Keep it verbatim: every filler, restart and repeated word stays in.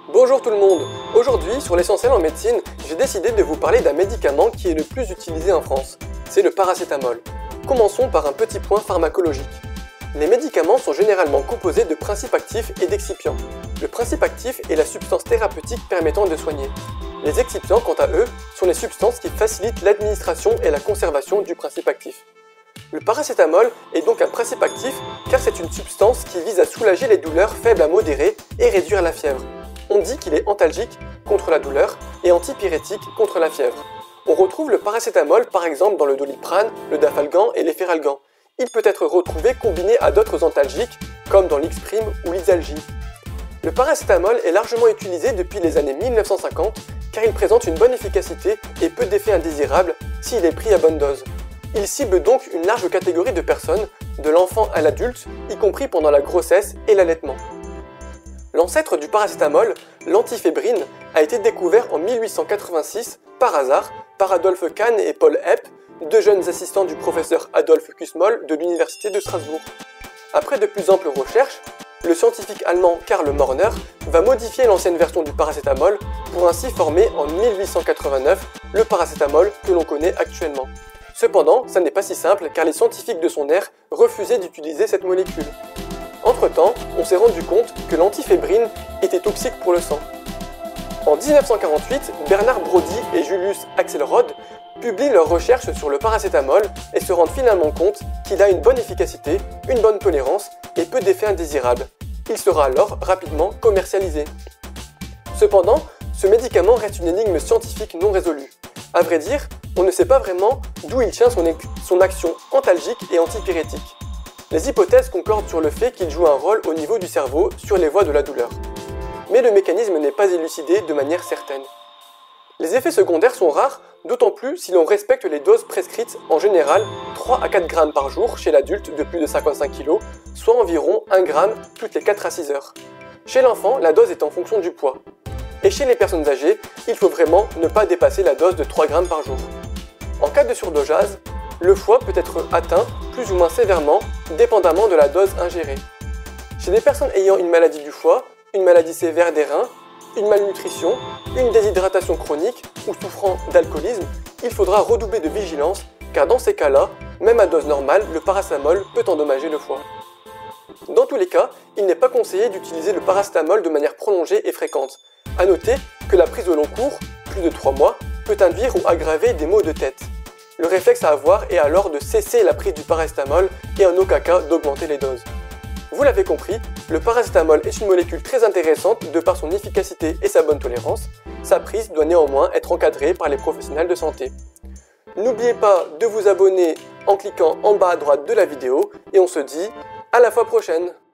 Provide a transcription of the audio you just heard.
Bonjour tout le monde. Aujourd'hui, sur l'essentiel en médecine, j'ai décidé de vous parler d'un médicament qui est le plus utilisé en France. C'est le paracétamol. Commençons par un petit point pharmacologique. Les médicaments sont généralement composés de principes actifs et d'excipients. Le principe actif est la substance thérapeutique permettant de soigner. Les excipients, quant à eux, sont les substances qui facilitent l'administration et la conservation du principe actif. Le paracétamol est donc un principe actif car c'est une substance qui vise à soulager les douleurs faibles à modérées et réduire la fièvre. On dit qu'il est antalgique contre la douleur et antipyrétique contre la fièvre. On retrouve le paracétamol par exemple dans le doliprane, le dafalgan et l'efferalgan. Il peut être retrouvé combiné à d'autres antalgiques comme dans l'Ixprime ou l'Ixalgie. Le paracétamol est largement utilisé depuis les années mille neuf cent cinquante car il présente une bonne efficacité et peu d'effets indésirables s'il est pris à bonne dose. Il cible donc une large catégorie de personnes, de l'enfant à l'adulte, y compris pendant la grossesse et l'allaitement. L'ancêtre du paracétamol, l'antifébrine, a été découvert en mille huit cent quatre-vingt-six, par hasard, par Adolphe Kahn et Paul Epp, deux jeunes assistants du professeur Adolphe Kussmaul de l'université de Strasbourg. Après de plus amples recherches, le scientifique allemand Karl Morner va modifier l'ancienne version du paracétamol pour ainsi former en mille huit cent quatre-vingt-neuf le paracétamol que l'on connaît actuellement. Cependant, ça n'est pas si simple car les scientifiques de son ère refusaient d'utiliser cette molécule. Entre-temps, on s'est rendu compte que l'antifébrine était toxique pour le sang. En mille neuf cent quarante-huit, Bernard Brody et Julius Axelrod publient leurs recherches sur le paracétamol et se rendent finalement compte qu'il a une bonne efficacité, une bonne tolérance et peu d'effets indésirables. Il sera alors rapidement commercialisé. Cependant, ce médicament reste une énigme scientifique non résolue. À vrai dire, on ne sait pas vraiment d'où il tient son, son action antalgique et antipyrétique. Les hypothèses concordent sur le fait qu'il joue un rôle au niveau du cerveau sur les voies de la douleur. Mais le mécanisme n'est pas élucidé de manière certaine. Les effets secondaires sont rares, d'autant plus si l'on respecte les doses prescrites, en général trois à quatre grammes par jour chez l'adulte de plus de cinquante-cinq kilos, soit environ un gramme toutes les quatre à six heures. Chez l'enfant, la dose est en fonction du poids. Et chez les personnes âgées, il faut vraiment ne pas dépasser la dose de trois grammes par jour. En cas de surdosage, le foie peut être atteint plus ou moins sévèrement, dépendamment de la dose ingérée. Chez les personnes ayant une maladie du foie, une maladie sévère des reins, une malnutrition, une déshydratation chronique ou souffrant d'alcoolisme, il faudra redoubler de vigilance car dans ces cas-là, même à dose normale, le paracétamol peut endommager le foie. Dans tous les cas, il n'est pas conseillé d'utiliser le paracétamol de manière prolongée et fréquente. A noter que la prise au long cours, plus de trois mois, peut induire ou aggraver des maux de tête. Le réflexe à avoir est alors de cesser la prise du paracétamol et en aucun cas d'augmenter les doses. Vous l'avez compris, le paracétamol est une molécule très intéressante de par son efficacité et sa bonne tolérance. Sa prise doit néanmoins être encadrée par les professionnels de santé. N'oubliez pas de vous abonner en cliquant en bas à droite de la vidéo et on se dit à la fois prochaine.